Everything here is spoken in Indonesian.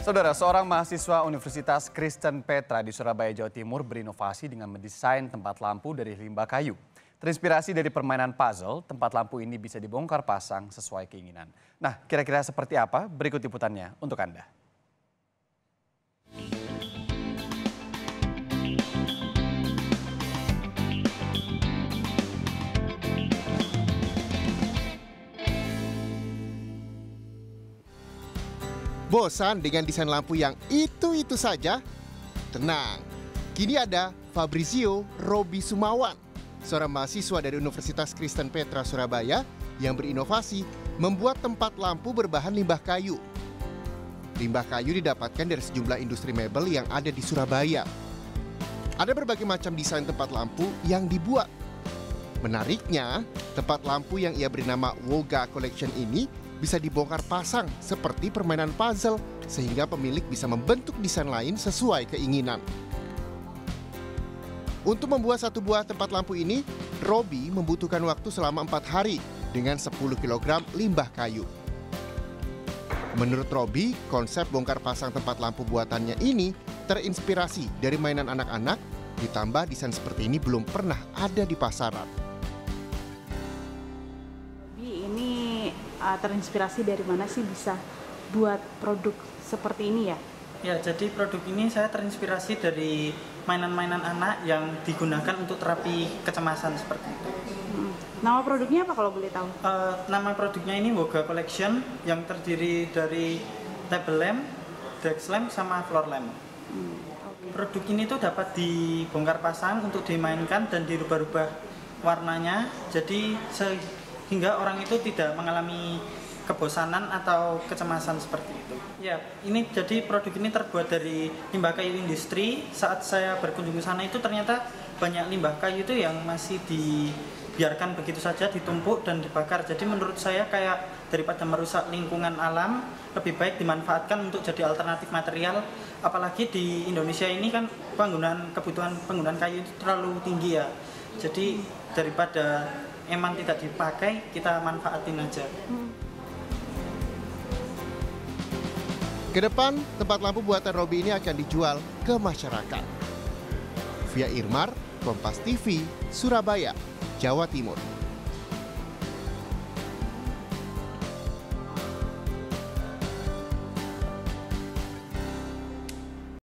Saudara, seorang mahasiswa Universitas Kristen Petra di Surabaya, Jawa Timur berinovasi dengan mendesain tempat lampu dari limbah kayu. Terinspirasi dari permainan puzzle, tempat lampu ini bisa dibongkar pasang sesuai keinginan. Nah, kira-kira seperti apa? Berikut liputannya untuk Anda. Bosan dengan desain lampu yang itu-itu saja? Tenang, kini ada Fabrizio Robi Sumawan, seorang mahasiswa dari Universitas Kristen Petra Surabaya yang berinovasi membuat tempat lampu berbahan limbah kayu. Limbah kayu didapatkan dari sejumlah industri mebel yang ada di Surabaya. Ada berbagai macam desain tempat lampu yang dibuat. Menariknya, tempat lampu yang ia beri nama Woga Collection ini bisa dibongkar pasang seperti permainan puzzle sehingga pemilik bisa membentuk desain lain sesuai keinginan. Untuk membuat satu buah tempat lampu ini, Robi membutuhkan waktu selama 4 hari dengan 10 kg limbah kayu. Menurut Robi, konsep bongkar pasang tempat lampu buatannya ini terinspirasi dari mainan anak-anak, ditambah desain seperti ini belum pernah ada di pasaran. Terinspirasi dari mana sih bisa buat produk seperti ini ya? Ya, jadi produk ini saya terinspirasi dari mainan-mainan anak yang digunakan untuk terapi kecemasan seperti itu. Nama produknya apa kalau boleh tahu? Nama produknya ini Woga Collection yang terdiri dari table lamp, desk lamp, sama floor lamp. Produk ini tuh dapat dibongkar pasang untuk dimainkan dan dirubah-rubah warnanya, jadi sehingga orang itu tidak mengalami kebosanan atau kecemasan seperti itu. Ya, ini jadi produk ini terbuat dari limbah kayu industri. Saat saya berkunjung ke sana itu ternyata banyak limbah kayu itu yang masih dibiarkan begitu saja, ditumpuk dan dibakar. Jadi menurut saya kayak daripada merusak lingkungan alam, lebih baik dimanfaatkan untuk jadi alternatif material. Apalagi di Indonesia ini kan kebutuhan penggunaan kayu itu terlalu tinggi ya. Jadi daripada emang tidak dipakai, kita manfaatin aja. Kedepan, tempat lampu buatan Robi ini akan dijual ke masyarakat. Via Irmar, Kompas TV, Surabaya, Jawa Timur.